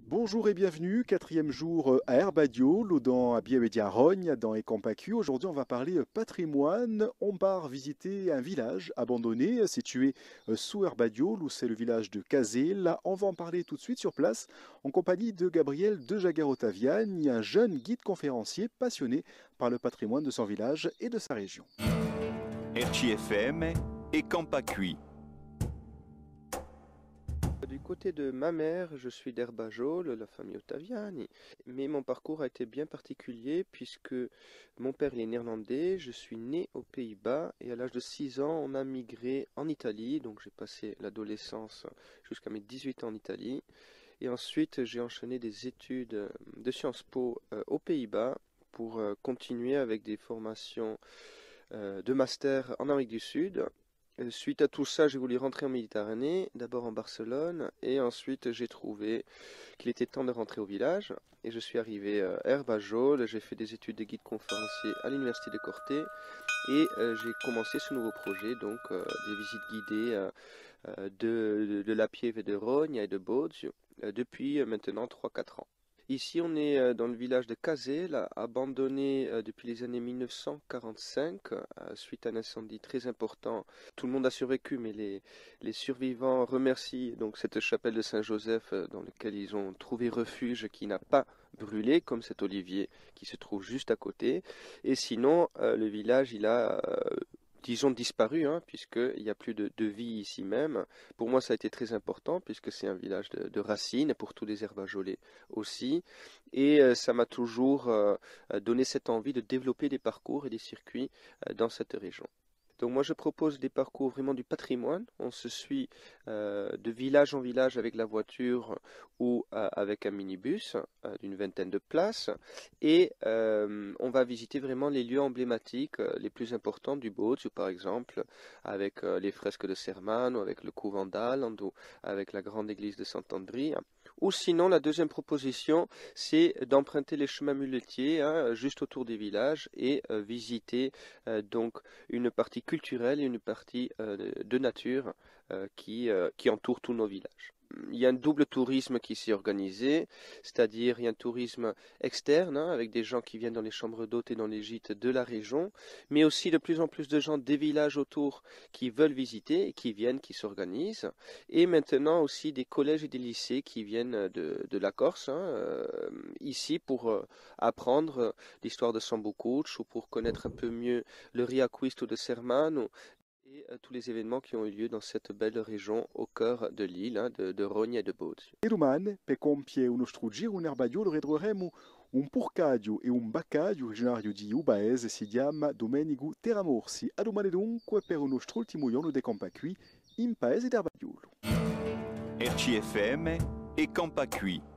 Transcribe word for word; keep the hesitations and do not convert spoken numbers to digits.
Bonjour et bienvenue, quatrième jour euh, à Herbadio, l'Audan à Biamédia Rogne, dans Ecampacu. Aujourd'hui, on va parler euh, patrimoine. On part visiter un village abandonné euh, situé euh, sous Herbadio, où c'est le village de Cazé. Là, on va en parler tout de suite sur place, en compagnie de Gabriel de Jaguar-Ottaviani, un jeune guide conférencier passionné par le patrimoine de son village et de sa région. R C F M et Campacui. Du côté de ma mère, je suis d'Herbajol, la famille Ottaviani, mais mon parcours a été bien particulier puisque mon père il est néerlandais, je suis né aux Pays-Bas et à l'âge de six ans on a migré en Italie, donc j'ai passé l'adolescence jusqu'à mes dix-huit ans en Italie et ensuite j'ai enchaîné des études de Sciences Po euh, aux Pays-Bas pour euh, continuer avec des formations euh, de master en Amérique du Sud. Euh, Suite à tout ça, j'ai voulu rentrer en Méditerranée, d'abord en Barcelone, et ensuite j'ai trouvé qu'il était temps de rentrer au village. Et je suis arrivé à Herbajol, j'ai fait des études de guide conférencier à l'université de Corté, et euh, j'ai commencé ce nouveau projet, donc euh, des visites guidées euh, euh, de, de, de La Pieve et de Rogne et de Boz, euh, depuis euh, maintenant trois quatre ans. Ici, on est euh, dans le village de Cazé, là, abandonné euh, depuis les années mille neuf cent quarante-cinq, euh, suite à un incendie très important. Tout le monde a survécu, mais les, les survivants remercient donc cette chapelle de Saint-Joseph euh, dans laquelle ils ont trouvé refuge, qui n'a pas brûlé, comme cet olivier qui se trouve juste à côté. Et sinon, euh, le village, il a euh, disons disparu, hein, puisqu'il n'y a plus de, de vie ici même. Pour moi, ça a été très important, puisque c'est un village de, de racines, pour tous les Herbajolais aussi. Et euh, ça m'a toujours euh, donné cette envie de développer des parcours et des circuits euh, dans cette région. Donc moi je propose des parcours vraiment du patrimoine. On se suit euh, de village en village avec la voiture ou euh, avec un minibus euh, d'une vingtaine de places. Et euh, on va visiter vraiment les lieux emblématiques euh, les plus importants du Bozio, par exemple, avec euh, les fresques de Sermano, avec le couvent d'Alando, avec la grande église de Sant'Andrea. Ou sinon, la deuxième proposition, c'est d'emprunter les chemins muletiers, hein, juste autour des villages et euh, visiter euh, donc une partie culturelle et une partie euh, de nature euh, qui, euh, qui entoure tous nos villages. Il y a un double tourisme qui s'est organisé, c'est-à-dire il y a un tourisme externe, hein, avec des gens qui viennent dans les chambres d'hôtes et dans les gîtes de la région, mais aussi de plus en plus de gens des villages autour qui veulent visiter et qui viennent, qui s'organisent, et maintenant aussi des collèges et des lycées qui viennent de, de la Corse, hein, euh, ici pour euh, apprendre l'histoire de Sambucucci ou pour connaître un peu mieux le Riacquisto de Sermano et euh, tous les événements qui ont eu lieu dans cette belle région au cœur de l'île, hein, de, de Rogne et de Bozio. E domani, per compiere uno strugiro in Herbadio, retroveremo un porcadio e un baccadio originario di Ubaese, si chiama Domenico Terramorsi. A domani dunque per un nostro ultimo giorno di Campacui in paese d'Herbadiolo. R C F M et Campacui.